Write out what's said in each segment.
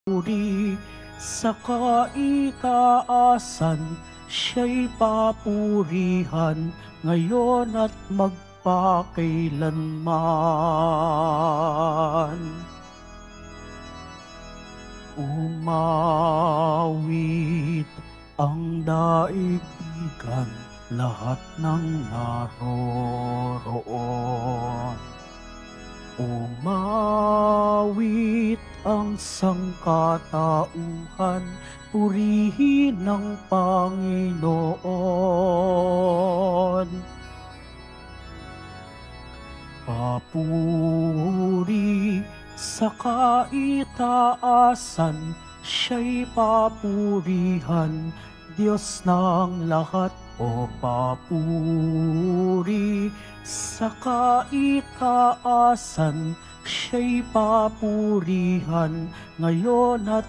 Puri sa kaitaasan, siya'y papurihan ngayon at magpakailanman. Umawit ang daigdigan, lahat ng naroroon. Umawit ang sangkatauhan, purihin ng Panginoon. Papuri sa kaitaasan, siya'y papurihan, Diyos ng lahat. O papuri sa kaitaasan, siya'y papurihan ngayon at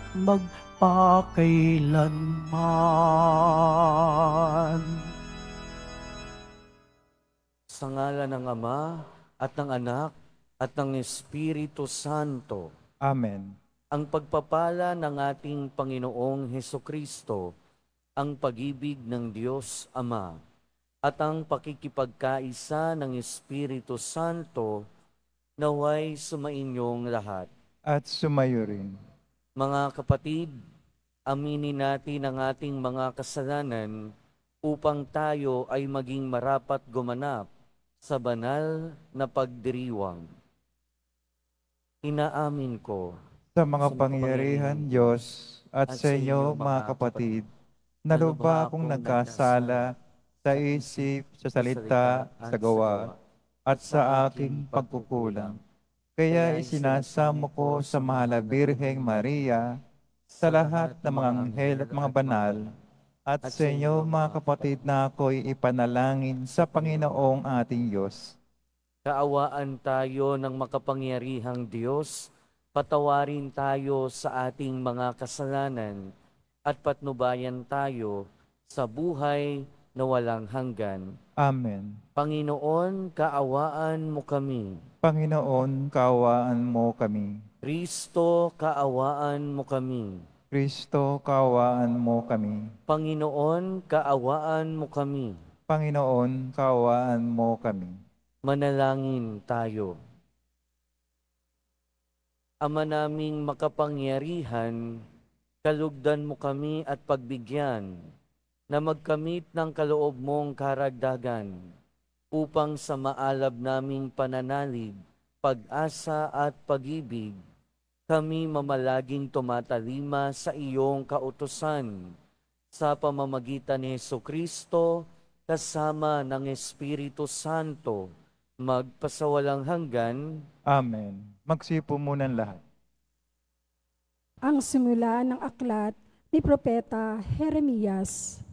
magpakailanman. Sa ngalan ng Ama at ng Anak at ng Espiritu Santo. Amen. Ang pagpapala ng ating Panginoong Hesukristo, ang pag-ibig ng Diyos Ama, at ang pakikipagkaisa ng Espiritu Santo, naway sumainyong lahat. At sumayo rin. Mga kapatid, aminin natin ang ating mga kasalanan upang tayo ay maging marapat gumanap sa banal na pagdiriwang. Inaamin ko Sa mga pangyarihan, Diyos, at sa inyo, mga kapatid, naluba akong nagkasala sa isip, sa salita, sa gawa, at sa aking pagkukulang. Kaya isinasamo ko sa mahal na Birheng Maria, sa lahat ng mga anghel at mga banal, at sa inyo, mga kapatid, na ako'y ipanalangin sa Panginoong ating Diyos. kaawaan tayo ng makapangyarihang Diyos, patawarin tayo sa ating mga kasalanan, at patnubayan tayo sa buhay na walang hanggan. Amen. Panginoon, kaawaan mo kami. Panginoon, kaawaan mo kami. Kristo, kaawaan mo kami. Kristo, kaawaan mo kami. Panginoon, kaawaan mo kami. Panginoon, kaawaan mo kami. Manalangin tayo. Ama naming makapangyarihan, kalugdan mo kami at pagbigyan na magkamit ng kaloob mong karagdagan upang sa maalab naming pananalig, pag-asa at pag-ibig, kami mamalaging tumatalima sa iyong kautusan sa pamamagitan ni Hesukristo kasama ng Espiritu Santo, magpasawalang hanggan. Amen. Magsipo muna ang lahat. Ang simula ng aklat ni Propeta Jeremias.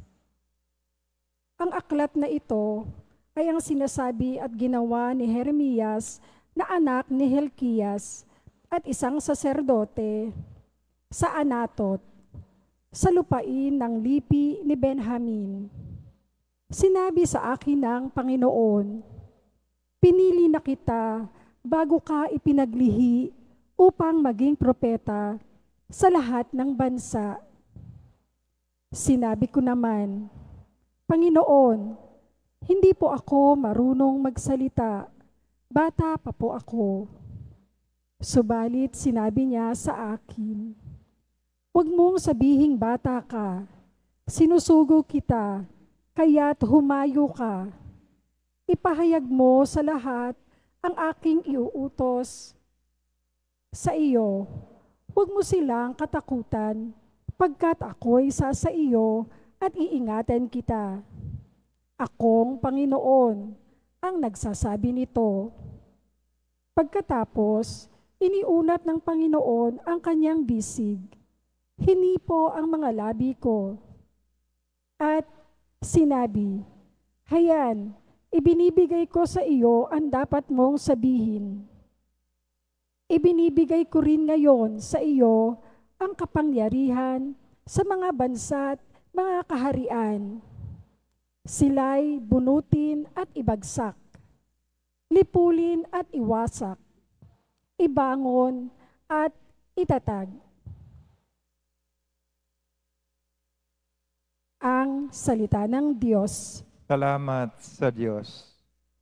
Ang aklat na ito ay ang sinasabi at ginawa ni Jeremias na anak ni Hilkias at isang saserdote sa Anatot, sa lupain ng lipi ni Benjamin. Sinabi sa akin ng Panginoon, pinili na kita bago ka ipinaglihi upang maging propeta sa lahat ng bansa. Sinabi ko naman, Panginoon, hindi po ako marunong magsalita, bata pa po ako. Subalit sinabi niya sa akin, huwag mong sabihing bata ka, sinusugo kita, kaya't humayo ka. Ipahayag mo sa lahat ang aking iuutos sa iyo. Huwag mo silang katakutan, pagkat ako'y sa iyo at iingatan kita. Akong Panginoon ang nagsasabi nito. Pagkatapos, iniunat ng Panginoon ang kanyang bisig. Hinipo ang mga labi ko. At sinabi, hayan, ibinibigay ko sa iyo ang dapat mong sabihin. Ibinibigay ko rin ngayon sa iyo ang kapangyarihan sa mga bansa at mga kaharian. Sila'y bunutin at ibagsak, lipulin at iwasak, ibangon at itatag. salita ng Diyos. Salamat sa Diyos.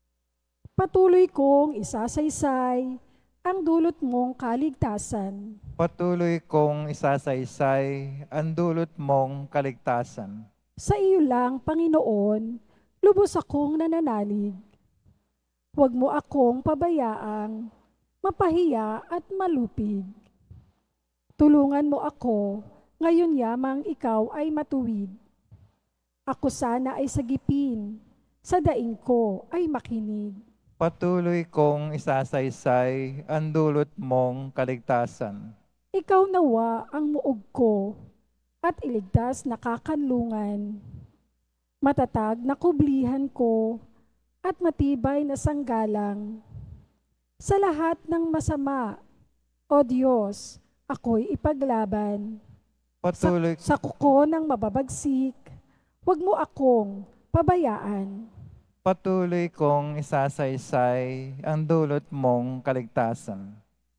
Patuloy kong isasaysay ang dulot mong kaligtasan. Patuloy kong isasaysay ang dulot mong kaligtasan. Sa iyo lang, Panginoon, lubos akong nananalig. Huwag mo akong pabayaang mapahiya at malupig. Tulungan mo ako, ngayon yamang ikaw ay matuwid. Ako sana ay sagipin, sa daing ko ay makinig. Patuloy kong isasaysay ang dulot mong kaligtasan. Ikaw nawa ang muog ko, at iligtas na kakanlungan. Matatag na kublihan ko, at matibay na sanggalang. Sa lahat ng masama, O Diyos, ako'y ipaglaban. Patuloy, Sa kuko ng mababagsik, huwag mo akong pabayaan. patuloy kong isasaysay ang dulot mong kaligtasan.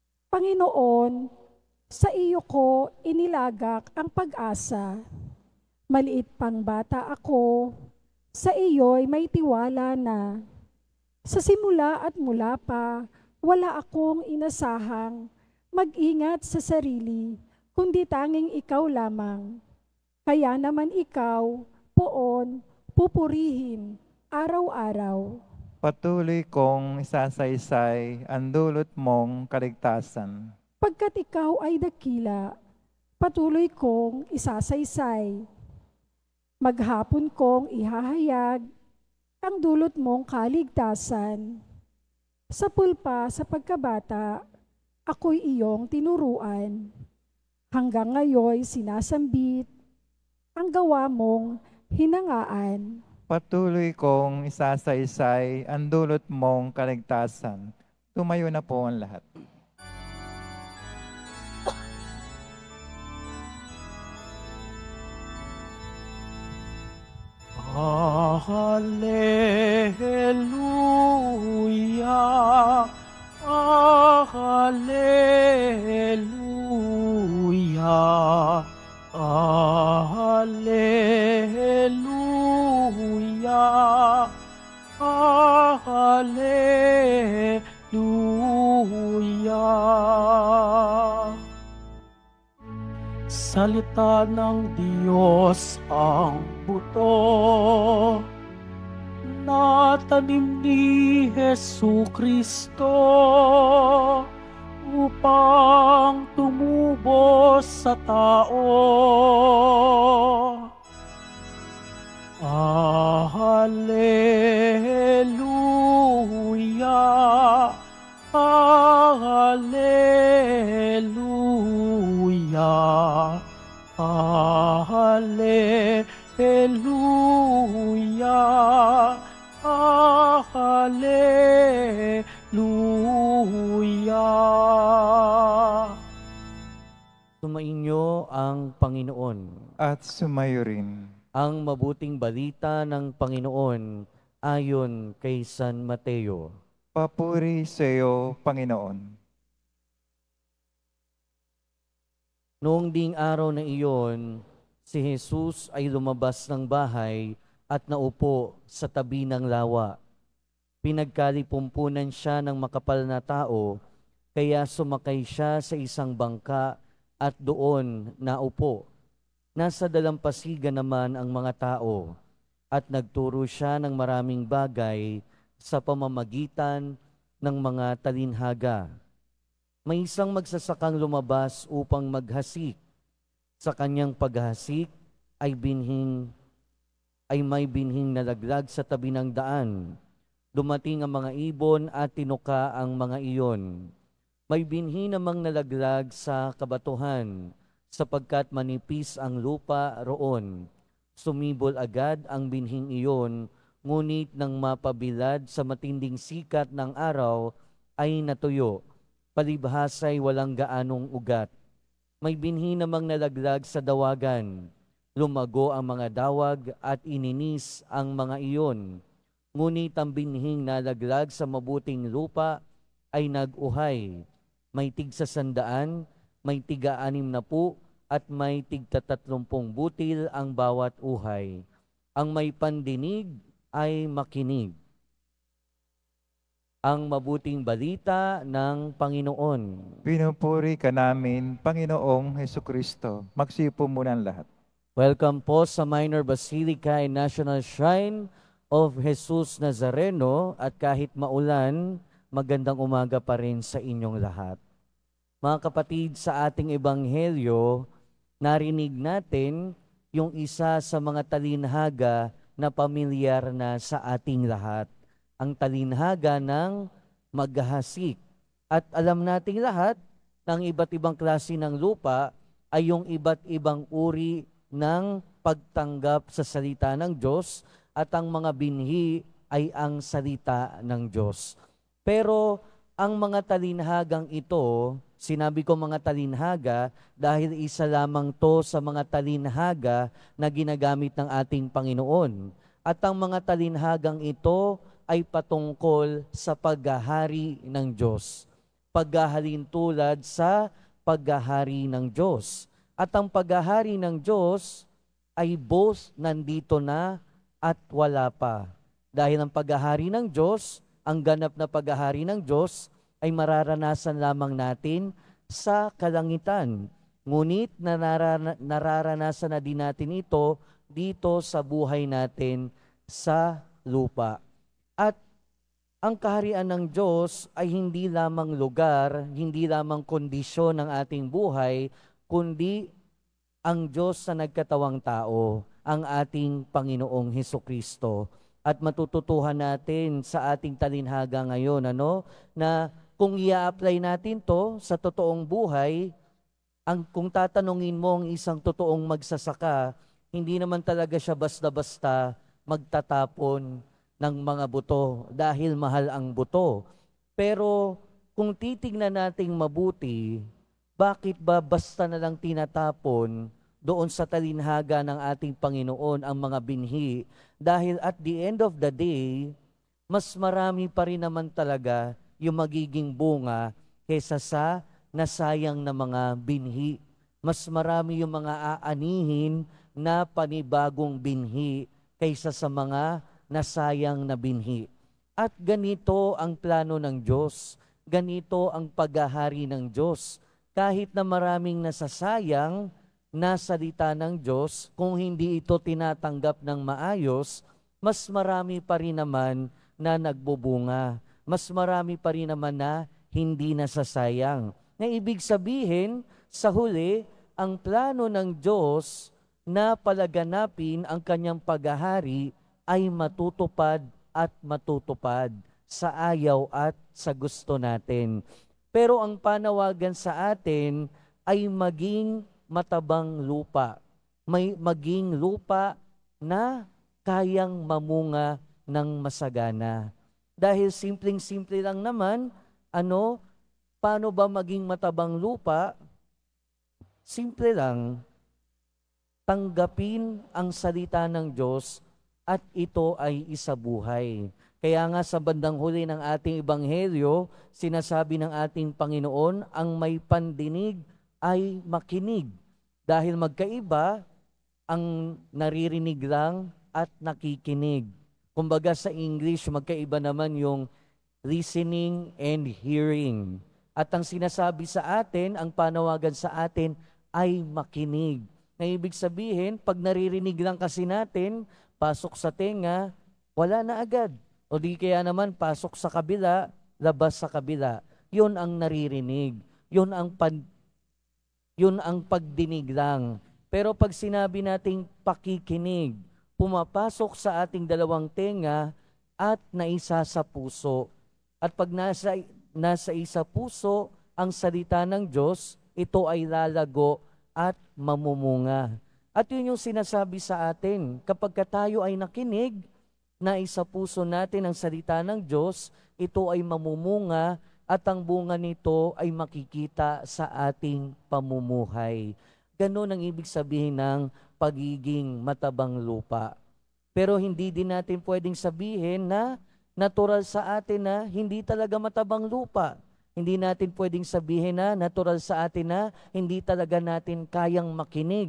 Panginoon, sa iyo ko inilagak ang pag-asa. Maliit pang bata ako, sa iyo'y may tiwala na. Sa simula at mula pa, wala akong inasahang mag-ingat sa sarili, kundi tanging ikaw lamang. Kaya naman ikaw, poon, pupurihin, araw-araw. Patuloy kong isasaysay ang dulot mong kaligtasan. Pagkat ikaw ay dakila, patuloy kong isasaysay. Maghapon kong ihahayag ang dulot mong kaligtasan. Sa pulpa sa pagkabata, ako'y iyong tinuruan. Hanggang ngayon sinasambit ang gawa mong hinangaan. Patuloy kong isasaysay ang dulot mong kaligtasan. Tumayo na po ang lahat. Hallelujah, Hallelujah, Hallelujah, Hallelujah. Salita ng Diyos ang buto na tanim ni Jesucristo upang tumubo sa tao. Hallelujah, Hallelujah, Hallelujah, Hallelujah. Sumainyo ang Panginoon. At sumayo rin. Ang mabuting balita ng Panginoon ayon kay San Mateo. Papuri sa iyo, Panginoon. Noong ding araw na iyon, si Jesus ay lumabas ng bahay at naupo sa tabi ng lawa. Pinagkalipumpunan siya ng makapal na tao, kaya sumakay siya sa isang bangka at doon naupo. Nasa dalampasigan naman ang mga tao at nagturo siya ng maraming bagay sa pamamagitan ng mga talinhaga. May isang magsasakang lumabas upang maghasik. Sa kanyang paghasik ay may binhing nalaglag sa tabi ng daan. Dumating ang mga ibon at tinuka ang mga iyon. May binhi namang nalaglag sa kabatuhan, sapagkat manipis ang lupa roon. Sumibol agad ang binhing iyon, ngunit nang mapabilad sa matinding sikat ng araw, ay natuyo. Palibhas ay walang gaanong ugat. May binhi namang nalaglag sa dawagan. Lumago ang mga dawag at ininis ang mga iyon. Ngunit ang binhing nalaglag sa mabuting lupa ay nag-uhay. May tig-100, may tig-60 at may tig-30 butil ang bawat uhay. Ang may pandinig ay makinig. Ang mabuting balita ng Panginoon. Pinupuri ka namin, Panginoong Hesukristo. Magsipo muna ang lahat. Welcome po sa Minor Basilica and National Shrine of Jesus Nazareno, at kahit maulan, magandang umaga pa rin sa inyong lahat. Mga kapatid, sa ating ebanghelyo, narinig natin yung isa sa mga talinhaga na pamilyar na sa ating lahat. Ang talinhaga ng maghahasik. At alam nating lahat ng iba't ibang klase ng lupa ay yung iba't ibang uri ng pagtanggap sa salita ng Diyos, at ang mga binhi ay ang salita ng Diyos. Pero ang mga talinhagang ito, sinabi ko mga talinhaga dahil isa lamang to sa mga talinhaga na ginagamit ng ating Panginoon. At ang mga talinhagang ito ay patungkol sa paghahari ng Diyos. Paghahalin tulad sa paghahari ng Diyos. At ang paghahari ng Diyos ay both nandito na at wala pa. Dahil ang paghahari ng Diyos, ang ganap na paghahari ng Diyos, ay mararanasan lamang natin sa kalangitan. Ngunit nararanasan na din natin ito dito sa buhay natin sa lupa. At ang kaharian ng Diyos ay hindi lamang lugar, hindi lamang kondisyon ng ating buhay, kundi ang Diyos na nagkatawang tao, ang ating Panginoong Hesukristo. At matututuhan natin sa ating talinhaga ngayon, na kung i-apply natin to sa totoong buhay, kung tatanungin mo ang isang totoong magsasaka, hindi naman talaga siya basta-basta magtatapon ng mga buto dahil mahal ang buto. Pero kung titignan nating mabuti, bakit ba basta na lang tinatapon doon sa talinhaga ng ating Panginoon ang mga binhi? Dahil at the end of the day, mas marami pa rin naman talaga yung magiging bunga kesa sa nasayang na mga binhi. Mas marami yung mga aanihin na panibagong binhi kaysa sa mga nasayang na binhi. At ganito ang plano ng Diyos. Ganito ang paghahari ng Diyos. Kahit na maraming nasasayang na salita ng Diyos, kung hindi ito tinatanggap ng maayos, mas marami pa rin naman na nagbubunga. Mas marami pa rin naman na hindi nasasayang. Na ibig sabihin, sa huli, ang plano ng Diyos na palaganapin ang kanyang paghahari ay matutupad at matutupad sa ayaw at sa gusto natin. Pero ang panawagan sa atin ay maging matabang lupa. Maging lupa na kayang mamunga ng masagana. Dahil simpleng-simple lang naman, paano ba maging matabang lupa? Simple lang, tanggapin ang salita ng Diyos at ito ay isabuhay. Kaya nga sa bandang huli ng ating ebanghelyo, sinasabi ng ating Panginoon, ang may pandinig ay makinig. Dahil magkaiba ang naririnig lang at nakikinig. Kumbaga sa English, magkaiba naman yung listening and hearing. At ang sinasabi sa atin, ang panawagan sa atin ay makinig. Na ibig sabihin, pag naririnig lang kasi natin, pasok sa tenga, wala na agad. O di kaya naman, pasok sa kabila, labas sa kabila. Yun ang naririnig. Yun ang pagdinig lang. Pero pag sinabi nating pakikinig, pumapasok sa ating dalawang tenga at naisa sa puso. At pag nasa isa puso ang salita ng Diyos, ito ay lalago at mamumunga. At yun yung sinasabi sa atin, kapag tayo ay nakinig, naisa puso natin ang salita ng Diyos, ito ay mamumunga at ang bunga nito ay makikita sa ating pamumuhay. Ganon ang ibig sabihin ng pagiging matabang lupa. Pero hindi din natin pwedeng sabihin na natural sa atin na hindi talaga matabang lupa. Hindi natin pwedeng sabihin na natural sa atin na hindi talaga natin kayang makinig.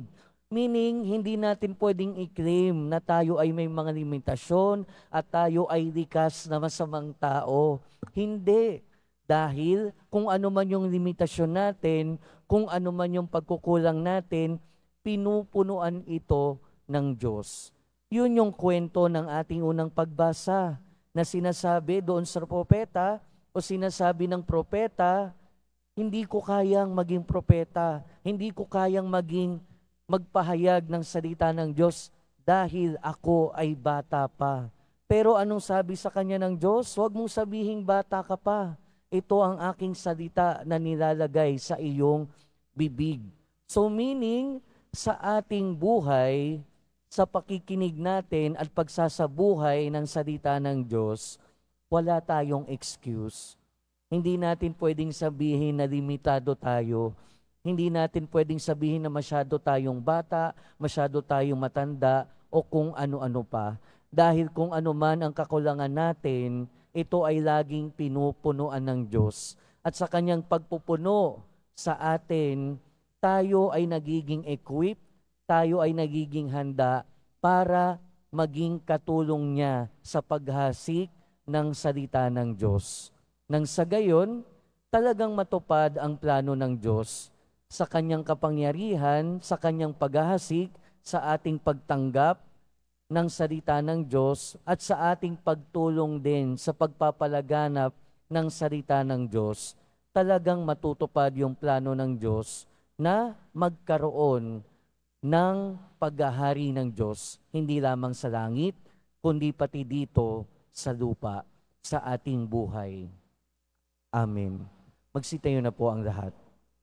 Meaning, hindi natin pwedeng i-claim na tayo ay may mga limitasyon at tayo ay likas na masamang tao. Hindi. Dahil kung ano man yung limitasyon natin, kung ano man yung pagkukulang natin, pinupunuan ito ng Diyos. Yun yung kwento ng ating unang pagbasa na sinasabi doon sa propeta o sinasabi ng propeta, hindi ko kayang maging propeta, hindi ko kayang magpahayag ng salita ng Diyos dahil ako ay bata pa. Pero anong sabi sa kanya ng Diyos? Huwag mong sabihing bata ka pa. Ito ang aking salita na nilalagay sa iyong bibig. So meaning, sa ating buhay, sa pakikinig natin at pagsasabuhay ng salita ng Diyos, wala tayong excuse. Hindi natin pwedeng sabihin na limitado tayo. Hindi natin pwedeng sabihin na masyado tayong bata, masyado tayong matanda, o kung ano-ano pa. Dahil kung ano man ang kakulangan natin, ito ay laging pinupunuan ng Diyos. At sa kanyang pagpupuno sa atin, tayo ay nagiging equipped, tayo ay nagiging handa para maging katulong niya sa paghasik ng salita ng Diyos. Nang sa gayon, talagang matupad ang plano ng Diyos sa kanyang kapangyarihan, sa kanyang paghahasik, sa ating pagtanggap ng salita ng Diyos at sa ating pagtulong din sa pagpapalaganap ng salita ng Diyos, talagang matutupad yung plano ng Diyos na magkaroon ng paghahari ng Diyos, hindi lamang sa langit, kundi pati dito sa lupa, sa ating buhay. Amen. Magsitayo na po ang lahat.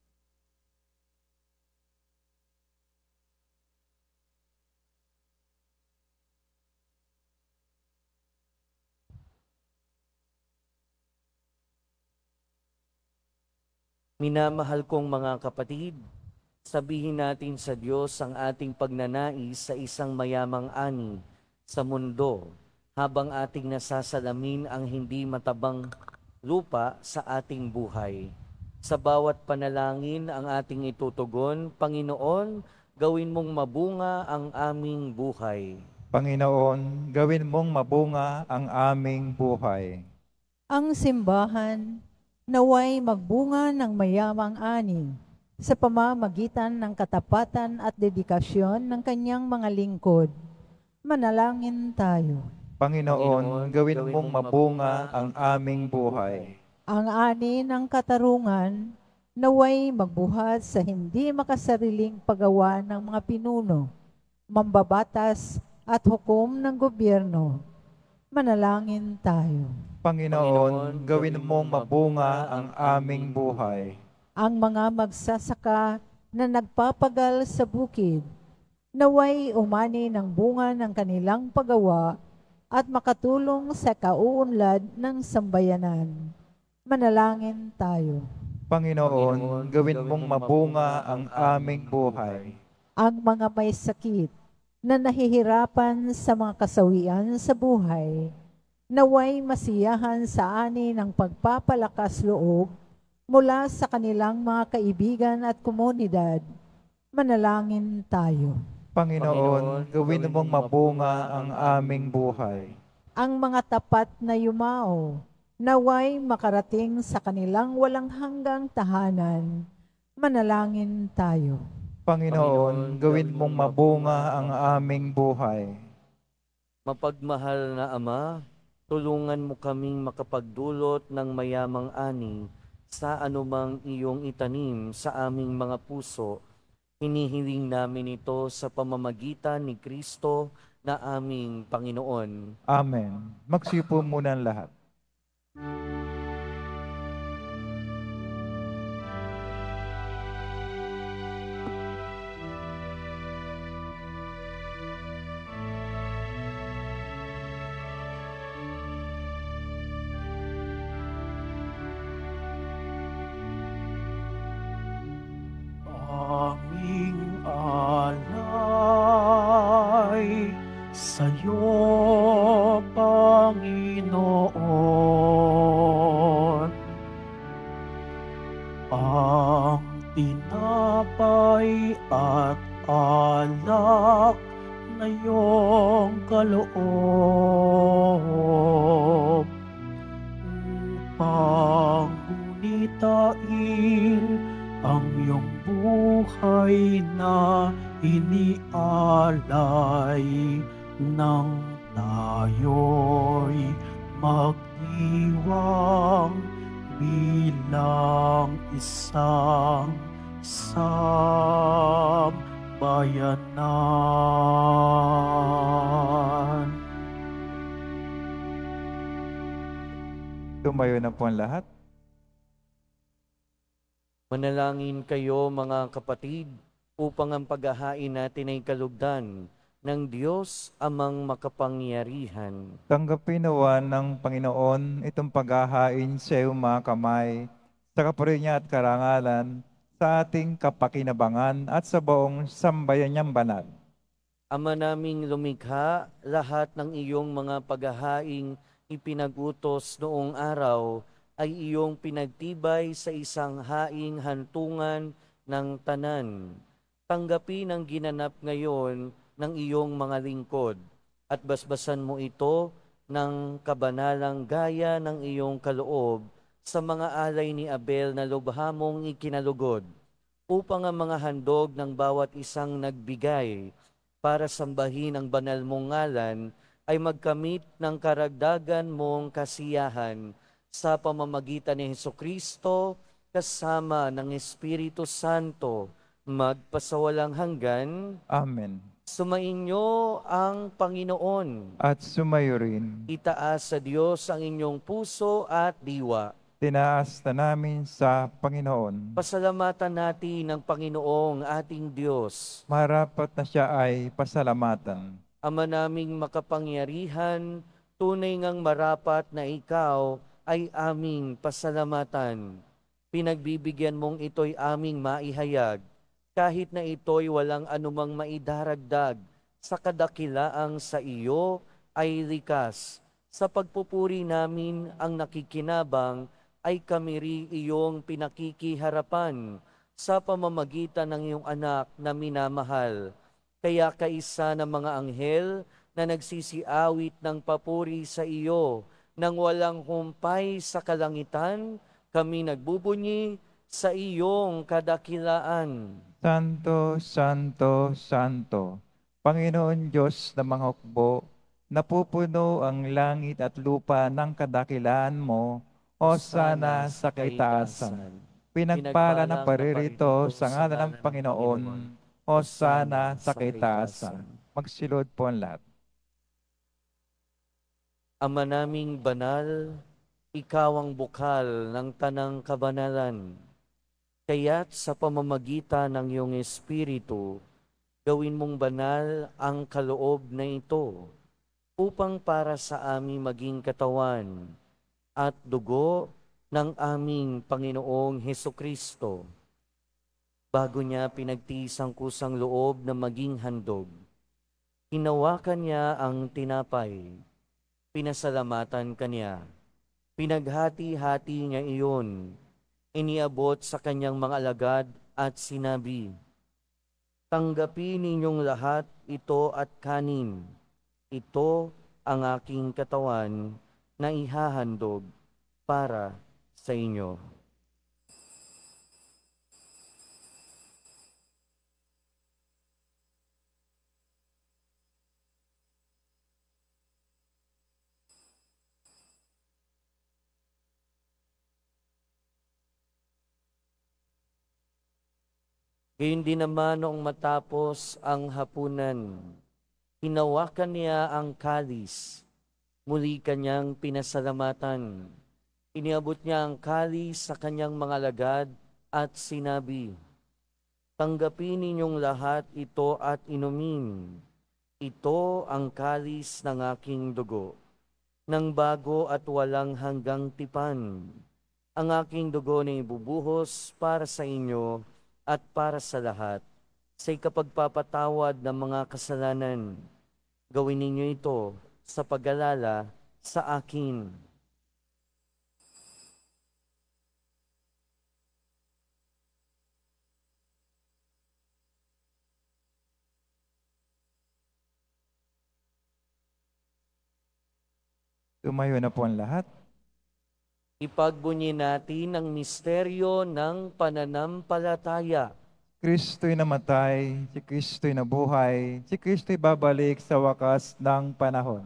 Minamahal kong mga kapatid, sabihin natin sa Diyos ang ating pagnanais sa isang mayamang ani sa mundo habang ating nasasalamin ang hindi matabang lupa sa ating buhay. Sa bawat panalangin ang ating itutugon, Panginoon, gawin mong mabunga ang aming buhay. Panginoon, gawin mong mabunga ang aming buhay. Ang simbahan naway magbunga ng mayamang ani sa pamamagitan ng katapatan at dedikasyon ng kanyang mga lingkod. Manalangin tayo. Panginoon, gawin mong mabunga ang aming buhay. Ang ani ng katarungan naway magbuhat sa hindi makasariling paggawa ng mga pinuno, mambabatas at hukom ng gobyerno. Manalangin tayo. Panginoon, gawin mong mabunga ang aming buhay. Ang mga magsasaka na nagpapagal sa bukid, naway umani ng bunga ng kanilang paggawa at makatulong sa kauunlad ng sambayanan. Manalangin tayo. Panginoon, gawin mong mabunga ang aming buhay. Ang mga may sakit na nahihirapan sa mga kasawian sa buhay, naway masiyahan sa ani ng pagpapalakas loob mula sa kanilang mga kaibigan at komunidad. Manalangin tayo. Panginoon, gawin mong mabunga ang aming buhay. Ang mga tapat na yumao, naway makarating sa kanilang walang hanggang tahanan. Manalangin tayo. Panginoon, gawin mong mabunga ang aming buhay. Mapagmahal na Ama, tulungan mo kaming makapagdulot ng mayamang ani sa anumang iyong itanim sa aming mga puso. Hinihiling namin ito sa pamamagitan ni Kristo na aming Panginoon. Amen. Magsipo muna ang lahat. Aming alay sa'yo, Panginoon. alak na iyong kaloob upang gunitain ang iyong buhay na inialay nang tayo'y magdiwang bilang isang sambayanan. Tumayo na po ang lahat. Manalangin kayo mga kapatid upang ang paghahain natin ay kalugdan ng Diyos amang makapangyarihan. Tanggapin nawa ng Panginoon itong paghahain sa iyong mga kamay, sa kapuri niya at karangalan, sa ating kapakinabangan at sa buong sambayan niyang banal. Ama naming lumikha, lahat ng iyong mga paghahaing ipinag-utos noong araw ay iyong pinagtibay sa isang haing hantungan ng tanan. Tanggapin ang ginanap ngayon ng iyong mga lingkod at basbasan mo ito ng kabanalang gaya ng iyong kaloob sa mga alay ni Abel na lubhamong ikinalugod upang ang mga handog ng bawat isang nagbigay para sambahin ang banal mong ngalan ay magkamit ng karagdagan mong kasiyahan sa pamamagitan ni Hesukristo kasama ng Espiritu Santo magpasawalang hanggan. Amen. Sumainyo ang Panginoon. At sumayo rin. Itaas sa Diyos ang inyong puso at diwa. Tinaas na namin sa Panginoon. Pasalamatan natin ang Panginoong ating Diyos. Marapat na siya ay pasalamatan. Ama naming makapangyarihan, tunay ngang marapat na ikaw ay aming pasalamatan. Pinagbibigyan mong ito'y aming maihayag, kahit na ito'y walang anumang maidaragdag sa kadakilaang sa iyo ay likas. Sa pagpupuri namin ang nakikinabang ay kami rin iyong pinakikiharapan sa pamamagitan ng iyong anak na minamahal. Kaya kaisa ng mga anghel na nagsisiawit ng papuri sa iyo nang walang humpay sa kalangitan, kami nagbubunyi sa iyong kadakilaan. Santo, Santo, Santo, Panginoon Diyos ng mga hukbo, napupuno ang langit at lupa ng kadakilaan mo, Hosana sa kaitaasan. Pinagpala na paririto sa ngalan ng Panginoon, Hosana sa kaitaasan. Magsilod po ang lahat. Ama naming banal, ikaw ang bukal ng tanang kabanalan. Kaya't sa pamamagitan ng iyong Espiritu, gawin mong banal ang kaloob na ito upang para sa aming maging katawan at dugo ng aming Panginoong Hesukristo. Bago niya pinagtiis ang kusang loob na maging handog, hinawakan niya ang tinapay, pinasalamatan kanya, pinaghati-hati niya iyon, iniabot sa kanyang mga alagad at sinabi, "Tanggapin ninyong lahat ito at kanin. Ito ang aking katawan na ihahandog para sa inyo." Gayun din naman noong matapos ang hapunan, hinawakan niya ang kalis, muli kanyang pinasalamatan. Iniabot niya ang kalis sa kanyang mga alagad at sinabi, "Tanggapin ninyong lahat ito at inumin. Ito ang kalis ng aking dugo, ng bago at walang hanggang tipan. Ang aking dugo na ibubuhos para sa inyo at para sa lahat, sa ikapagpapatawad ng mga kasalanan. Gawin ninyo ito sa pag-alala sa akin." Tumayo na po ang lahat. Ipagbunyi natin ang misteryo ng pananampalataya. Kristo'y namatay, si Kristo'y nabuhay, si Kristo'y babalik sa wakas ng panahon.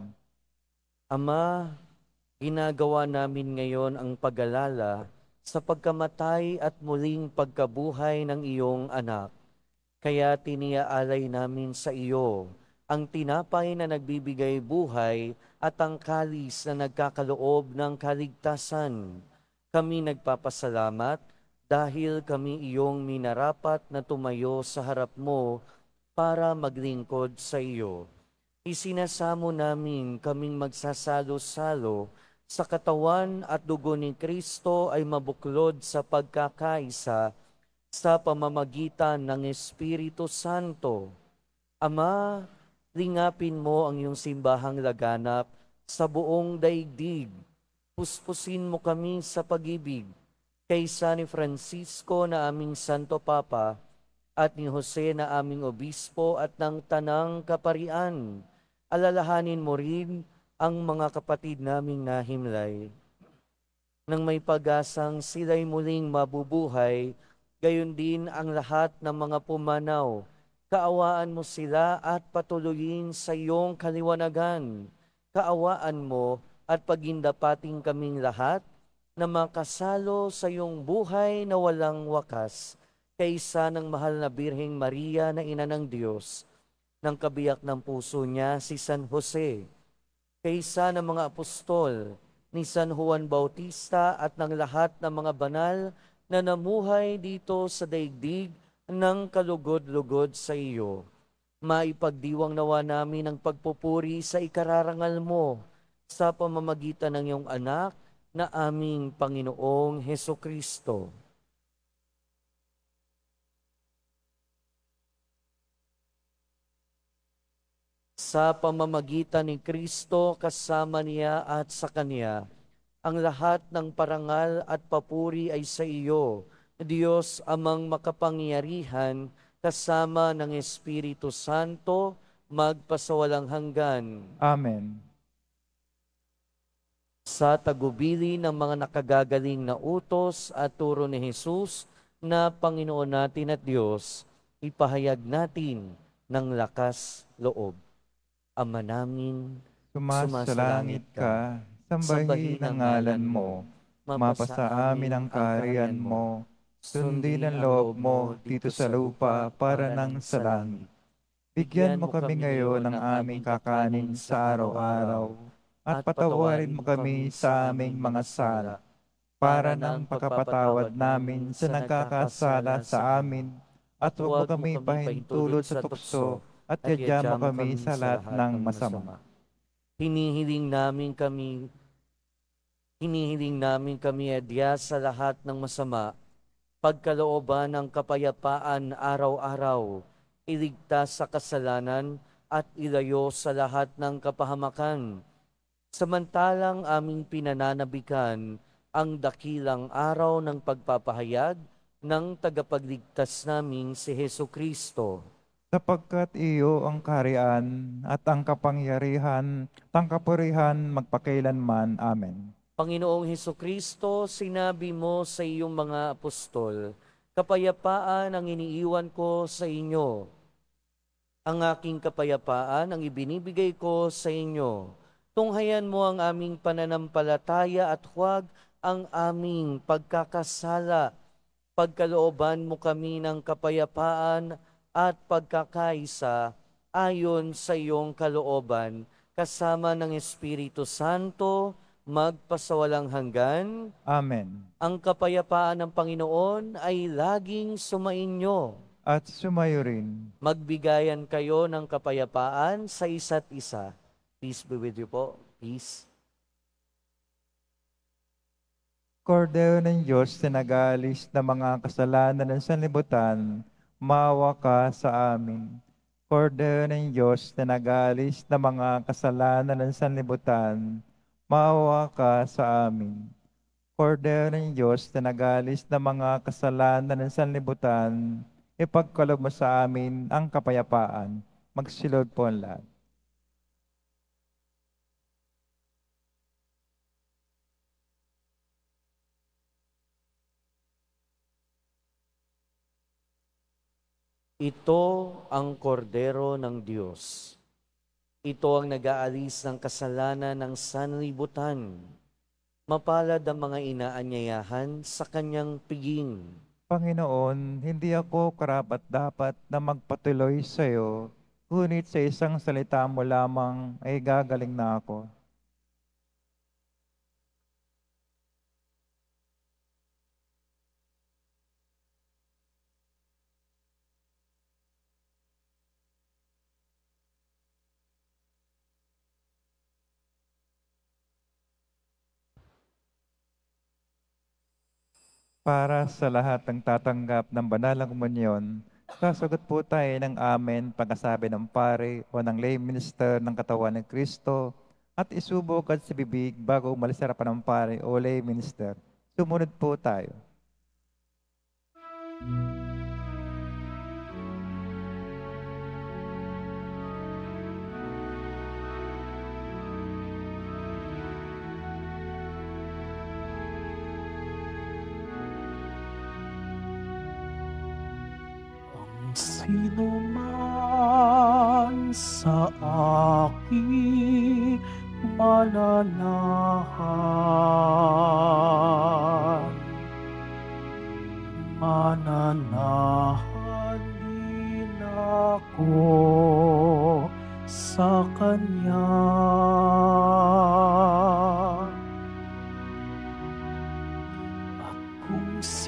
Ama, ginagawa namin ngayon ang pag-alala sa pagkamatay at muling pagkabuhay ng iyong anak. Kaya tiniaalay namin sa iyo ang tinapay na nagbibigay buhay at ang kalis na nagkakaloob ng kaligtasan. Kami nagpapasalamat dahil kami iyong minarapat na tumayo sa harap mo para maglingkod sa iyo. Isinasamo namin kaming magsasalo-salo sa katawan at dugo ni Kristo ay mabuklod sa pagkakaisa sa pamamagitan ng Espiritu Santo. Ama, lingapin mo ang iyong simbahang laganap sa buong daigdig. Puspusin mo kami sa pag-ibig kaysa ni Francisco na aming Santo Papa at ni Jose na aming Obispo at ng Tanang Kaparian. Alalahanin mo rin ang mga kapatid naming nahimlay. Nang may pag-asang sila'y muling mabubuhay, gayon din ang lahat ng mga pumanaw. Kaawaan mo sila at patuloyin sa iyong kaliwanagan. Kaawaan mo at pagindapating kaming lahat na makasalo sa iyong buhay na walang wakas, kaysa ng mahal na Birheng Maria na Ina ng Diyos, ng kabiyak ng puso niya si San Jose, kaysa ng mga apostol, ni San Juan Bautista at ng lahat ng mga banal na namuhay dito sa daigdig ng kalugod-lugod sa iyo. Maipagdiwang nawa namin ang pagpupuri sa ikararangal mo sa pamamagitan ng iyong anak na aming Panginoong Hesukristo. Sa pamamagitan ni Kristo, kasama niya at sa Kanya, ang lahat ng parangal at papuri ay sa iyo, Diyos amang makapangyarihan, kasama ng Espiritu Santo, magpasawalang hanggan. Amen. Sa tagubili ng mga nakagagaling na utos at turo ni Jesus na Panginoon natin at Diyos, ipahayag natin ng lakas loob. Ama namin, Sumasalangit ka, sambahin ang ngalan mo, mapasa amin ang kaharian mo, sundin ang loob mo dito sa lupa para nang sa langit. Bigyan mo kami ngayon ng aming kakanin sa araw-araw, at patawarin mo kami sa aming mga sala, para nang pagkapatawad namin sa nagkakasala sa amin, at huwag mo kami pahintulot sa tukso, at yadya mo kami sa lahat ng masama. Hinihiling namin kami adya sa lahat ng masama, pagkalooban ng kapayapaan araw-araw, iligtas sa kasalanan at ilayo sa lahat ng kapahamakan. Samantalang aming pinananabikan ang dakilang araw ng pagpapahayag ng tagapagligtas naming si Hesukristo. Sapagkat iyo ang kaharian at ang kapangyarihan, ang kapurihan magpakailanman. Amen. Panginoong Hesukristo, sinabi mo sa iyong mga apostol, kapayapaan ang iniiwan ko sa inyo. Ang aking kapayapaan ang ibinibigay ko sa inyo. Tunghayan mo ang aming pananampalataya at huwag ang aming pagkakasala. Pagkalooban mo kami ng kapayapaan at pagkakaisa ayon sa iyong kalooban, kasama ng Espiritu Santo, magpasawalang hanggan. Amen. Ang kapayapaan ng Panginoon ay laging sumainyo. At sumayo rin. Magbigayan kayo ng kapayapaan sa isa't isa. Peace be with you po. Peace. Kordero ng Diyos na nag-aalis ng mga kasalanan ng sanlibutan, maawa ka sa amin. Kordero ng Diyos na nag-aalis ng mga kasalanan ng sanlibutan, maawa ka sa amin. Kordero ng Diyos na nag-aalis ng mga kasalanan ng sanlibutan, ipagkaloob mo sa amin ang kapayapaan. Magsilod po ang lahat. Ito ang kordero ng Diyos. Ito ang nag-aalis ng kasalanan ng sanlibutan. Mapalad ang mga inaanyayahan sa kanyang piging. Panginoon, hindi ako karapat-dapat na magpatuloy sa iyo, ngunit sa isang salita mo lamang ay gagaling na ako. Para sa lahat ng tatanggap ng banal na komunyon, sasagot po tayo ng amen pagkasabi ng pare o ng lay minister ng katawan ng Kristo at isubok at sa bibig bago umalis sa harapan ng pare o lay minister. Sumunod po tayo. Sino man sa akin mananahan, mananahan din ako sa Kanya. At kung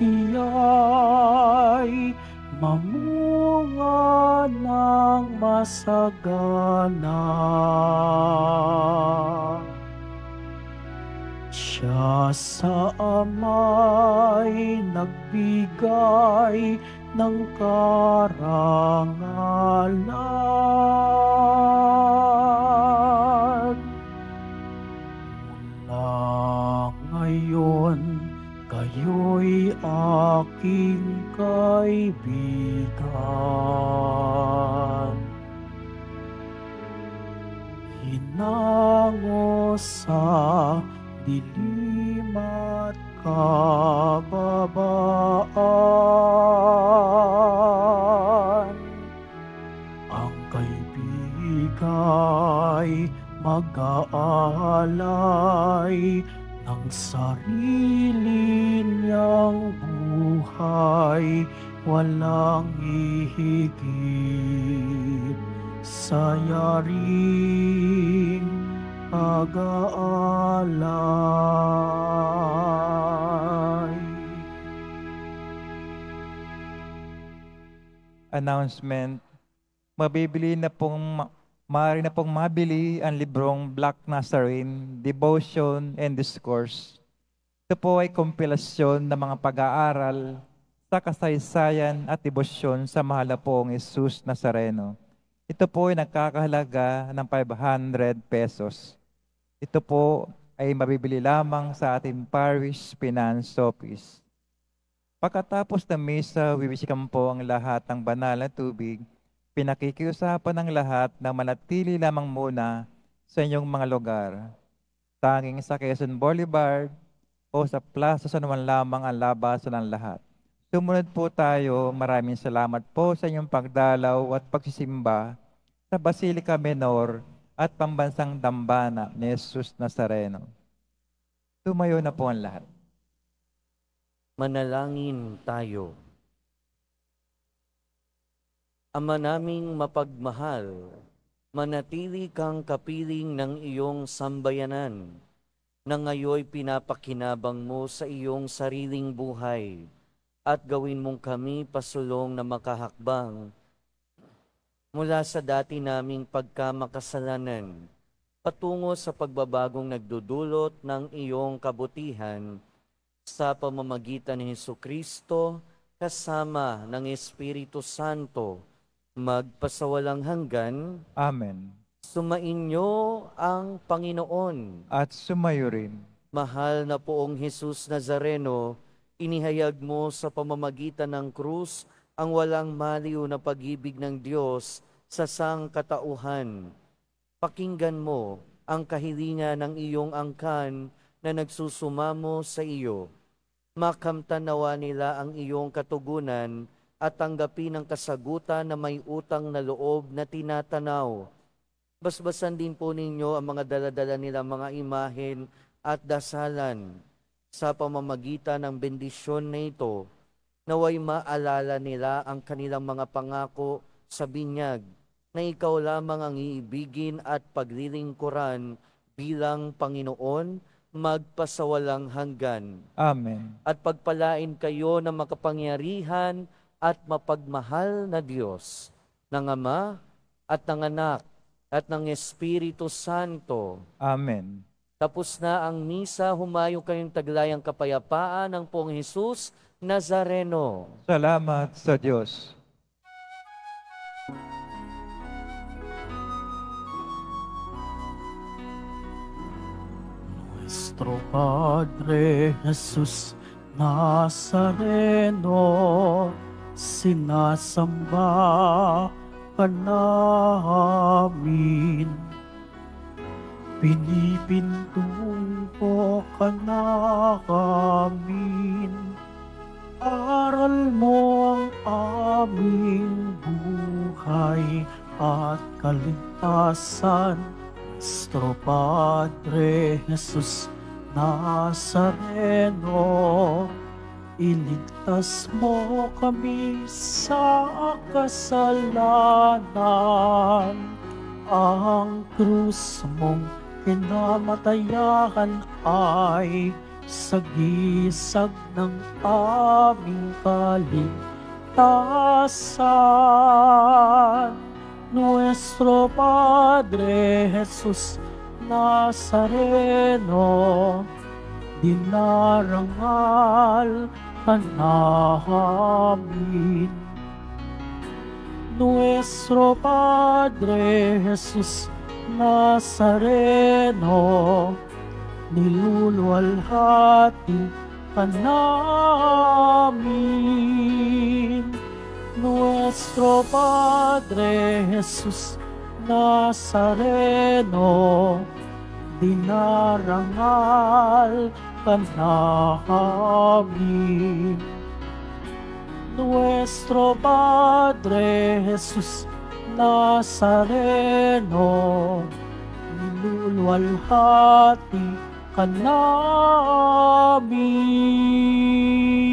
siya'y mamunga ng masagana, siya sa Ama'y nagbigay ng karangalan. Mula ngayon, kayo'y aking kaibigan. Hinango sa dilim at kababaan, ang kaibigay mag-aalay ng sarili niyang buhay, walang ihigit sa yaring pag-aalay. Announcement, maaari na pong mabili ang librong Black Nazarene, Devotion and Discourse. Ito po ay kompilasyon ng mga pag-aaral sa kasaysayan at debosyon sa mahal na pong Jesus Nazareno. Ito po ay nagkakahalaga ng 500 pesos. Ito po ay mabibili lamang sa ating Parish Finance Office. Pagkatapos ng misa, wiwisikan po ang lahat ng banal na tubig. Pinakikiusapan ng lahat na manatili lamang muna sa inyong mga lugar. Tanging sa Quezon Boulevard o sa Plaza San Juan lamang ang labasan ng lahat. Sumunod po tayo. Maraming salamat po sa inyong pagdalaw at pagsisimba sa Basilica Menor at Pambansang Dambana ni Jesus Nazareno. Tumayo na po ang lahat. Manalangin tayo. Ama naming mapagmahal, manatili kang kapiling ng iyong sambayanan na ngayoy pinapakinabang mo sa iyong sariling buhay at gawin mong kami pasulong na makahakbang mula sa dati naming pagkamakasalanan patungo sa pagbabagong nagdudulot ng iyong kabutihan sa pamamagitan ni Hesukristo kasama ng Espiritu Santo, magpasawalang hanggan. Amen. Sumainyo ang Panginoon. At sumayo rin. Mahal na poong Jesus Nazareno, inihayag mo sa pamamagitan ng krus ang walang maliw na pag-ibig ng Diyos sa sangkatauhan. Pakinggan mo ang kahilingan ng iyong angkan na nagsusumamo sa iyo. Makamtan nawa nila ang iyong katugunan at tanggapin ang kasagutan na may utang na loob na tinatanaw. Basbasan din po ninyo ang mga daladala nila mga imahen at dasalan sa pamamagitan ng bendisyon na ito, naway maalala nila ang kanilang mga pangako sa binyag, na ikaw lamang ang iibigin at paglilingkuran bilang Panginoon magpasawalang hanggan. Amen. At pagpalain kayo ng makapangyarihan at mapagmahal na Diyos, ng Ama at ng Anak at ng Espiritu Santo. Amen. Tapos na ang misa, humayo kayong taglayang kapayapaan ng Poong Jesus Nazareno. Salamat sa Diyos. Nuestro Padre Jesus Nazareno, sinasamba ka namin. Pinipintuho ka namin. Aral mo ang aming buhay at kaligtasan. Nuestro Padre Jesus Nazareno, iligtas mo kami sa kasalanan. Ang krus mong kinamatayan ay sagisag ng aming kaligtasan. Nuestro Padre Jesus Nazareno, dinarangal ka namin. Nuestro Padre Jesus Nazareno, niluluwalhati ka namin. Nuestro Padre Jesus Nazareno, dinarangal ka namin. Nuestro Padre Jesus Nazareno, niluluwalhati ka namin.